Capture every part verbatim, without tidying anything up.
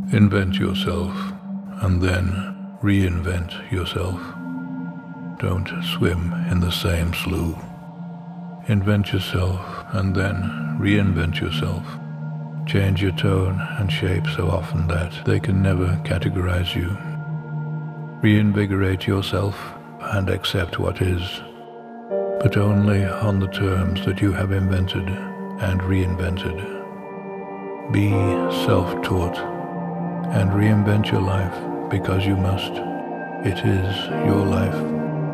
Invent yourself, and then reinvent yourself. Don't swim in the same slough. Invent yourself, and then reinvent yourself. Change your tone and shape so often that they can never categorize you. Reinvigorate yourself and accept what is, but only on the terms that you have invented and reinvented. Be self-taught and reinvent your life because you must. It is your life.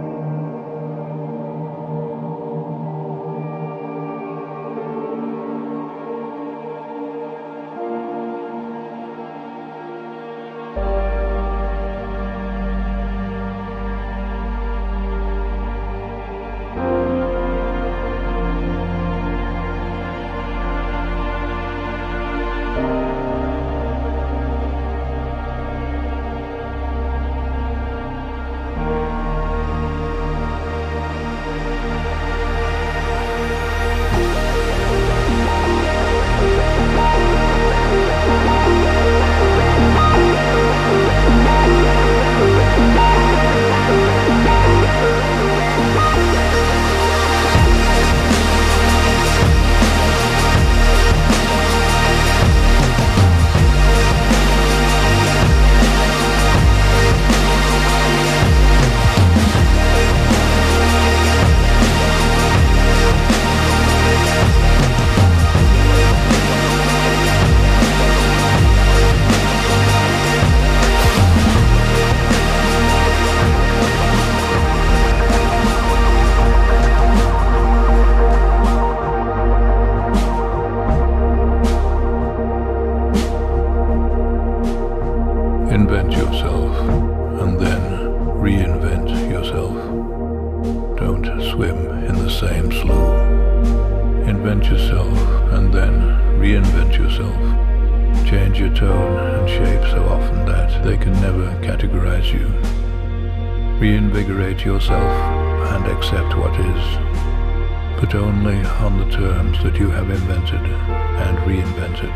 Invent yourself, and then reinvent yourself. Don't swim in the same slough. Invent yourself, and then reinvent yourself. Change your tone and shape so often that they can never categorize you. Reinvigorate yourself and accept what is, but only on the terms that you have invented and reinvented.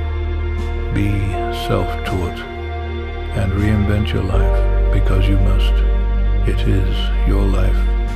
Be self-taught and reinvent your life because you must. It is your life.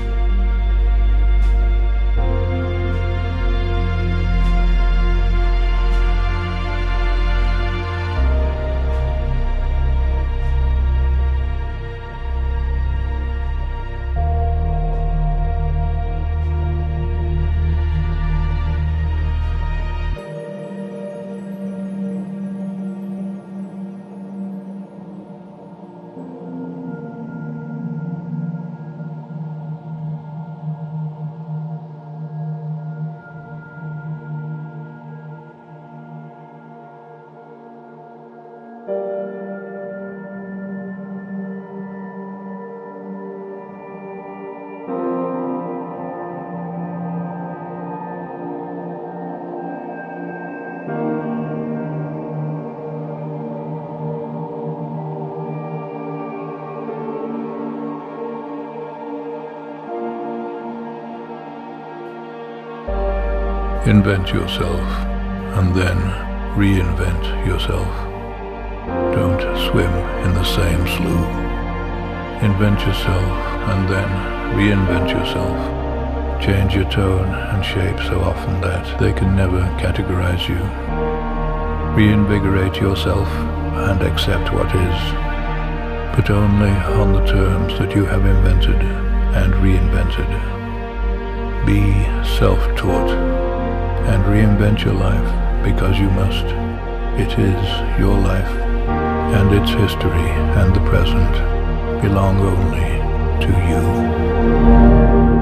Invent yourself, and then reinvent yourself. Don't swim in the same slough. Invent yourself, and then reinvent yourself. Change your tone and shape so often that they can never categorize you. Reinvigorate yourself and accept what is, but only on the terms that you have invented and reinvented. Be self-taught and reinvent your life because you must. It is your life, and its history and the present belong only to you.